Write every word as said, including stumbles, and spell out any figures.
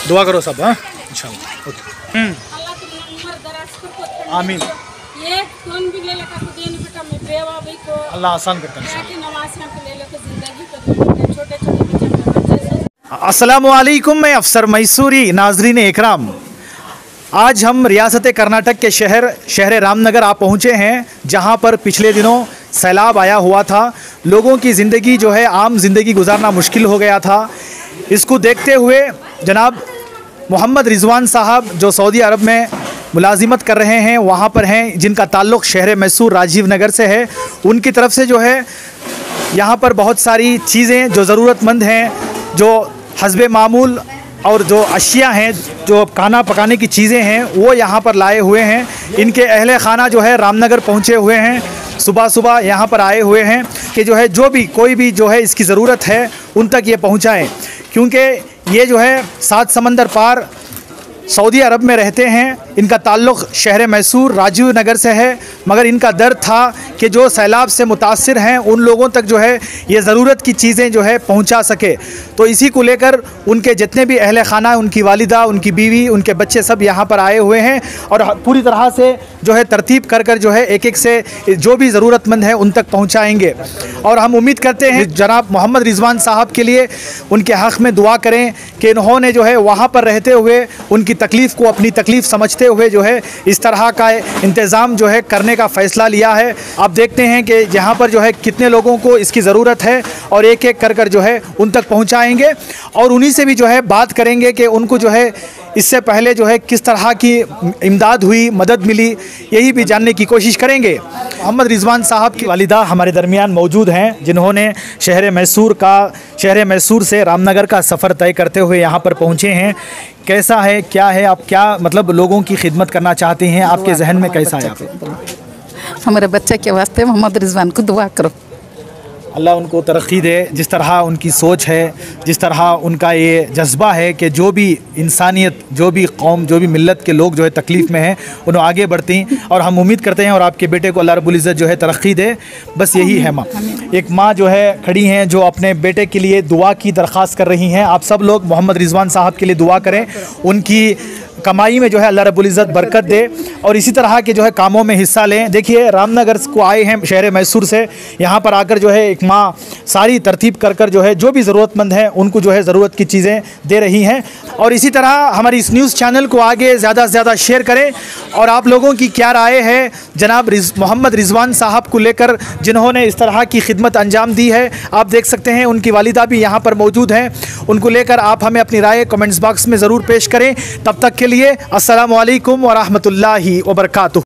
दुआ करो सब। हाँ इंशाल्लाह। ओके। हम्म। आमीन। अल्लाह आसान करता है। अस्सलामुअलैकुम, मैं अफसर मैसूरी। नाजरीन इकराम, आज हम रियासत कर्नाटक के शहर शहर रामनगर आप पहुँचे हैं, जहाँ पर पिछले दिनों सैलाब आया हुआ था। लोगों की ज़िंदगी जो है, आम ज़िंदगी गुजारना मुश्किल हो गया था। इसको देखते हुए जनाब मोहम्मद रिजवान साहब जो सऊदी अरब में मुलाजिमत कर रहे हैं, वहाँ पर हैं, जिनका ताल्लुक़ शहर मैसूर राजीव नगर से है, उनकी तरफ से जो है यहाँ पर बहुत सारी चीज़ें जो ज़रूरतमंद हैं, जो हस्बे मामूल और जो अशिया हैं, जो खाना पकाने की चीज़ें हैं, वो यहाँ पर लाए हुए हैं। इनके अहले खाना जो है रामनगर पहुँचे हुए हैं, सुबह सुबह यहाँ पर आए हुए हैं कि जो है जो भी कोई भी जो है इसकी ज़रूरत है उन तक ये पहुँचाएँ, क्योंकि ये जो है सात समंदर पार सऊदी अरब में रहते हैं। इनका ताल्लुक़ शहर मैसूर राजीव नगर से है, मगर इनका दर्द था कि जो सैलाब से मुतासिर हैं उन लोगों तक जो है ये ज़रूरत की चीज़ें जो है पहुंचा सके। तो इसी को लेकर उनके जितने भी अहले खाना, उनकी वालिदा, उनकी बीवी, उनके बच्चे सब यहाँ पर आए हुए हैं और पूरी तरह से जो है तरतीब कर कर जो है एक एक से जो भी ज़रूरतमंद है उन तक पहुँचाएँगे। और हम उम्मीद करते हैं जनाब मोहम्मद रिजवान साहब के लिए उनके हक़ में दुआ करें कि इन्होंने जो है वहाँ पर रहते हुए उनकी तकलीफ़ को अपनी तकलीफ़ समझते हुए जो है इस तरह का इंतज़ाम जो है करने का फ़ैसला लिया है। आप देखते हैं कि यहाँ पर जो है कितने लोगों को इसकी ज़रूरत है और एक एक कर कर जो है उन तक पहुँचाएँगे और उन्हीं से भी जो है बात करेंगे कि उनको जो है इससे पहले जो है किस तरह की इमदाद हुई, मदद मिली, यही भी जानने की कोशिश करेंगे। मोहम्मद रिजवान साहब की वालिदा हमारे दरमियान मौजूद हैं, जिन्होंने शहर मैसूर का शहर मैसूर से रामनगर का सफ़र तय करते हुए यहाँ पर पहुँचे हैं। कैसा है, क्या है, आप क्या मतलब लोगों की खिदमत करना चाहते हैं, आपके जहन में कैसा है? आप हमारे बच्चे के वास्ते मोहम्मद रिजवान को दुआ करो, अल्लाह उनको तरक्की दे। जिस तरह उनकी सोच है, जिस तरह उनका ये जज्बा है कि जो भी इंसानियत, जो भी कौम, जो भी मिल्लत के लोग जो है तकलीफ़ में हैं उन्हें आगे बढ़ती, और हम उम्मीद करते हैं और आपके बेटे को अल्लाह रब्बुल इज़्ज़त जो है तरक्की दे। बस यही है माँ। एक माँ जो है खड़ी हैं जो अपने बेटे के लिए दुआ की दरख्वास्त कर रही हैं। आप सब लोग मोहम्मद रिजवान साहब के लिए दुआ करें, उनकी कमाई में जो है अल्लाह रब्बुल इज़्ज़त बरकत दे और इसी तरह के जो है कामों में हिस्सा लें। देखिए रामनगर को आए हैं शहर मैसूर से, यहाँ पर आकर जो है एक माँ सारी तरतीब कर कर जो है जो भी ज़रूरतमंद है उनको जो है ज़रूरत की चीज़ें दे रही हैं। और इसी तरह हमारी इस न्यूज़ चैनल को आगे ज़्यादा से ज़्यादा शेयर करें। और आप लोगों की क्या राय है जनाब रिज मोहम्मद रिजवान साहब को लेकर, जिन्होंने इस तरह की खिदमत अंजाम दी है? आप देख सकते हैं उनकी वालिदा भी यहाँ पर मौजूद हैं। उनको लेकर आप हमें अपनी राय कमेंट्स बॉक्स में ज़रूर पेश करें। तब तक के लिए अस्सलामु अलैकुम व रहमतुल्लाहि व बरकातुहू।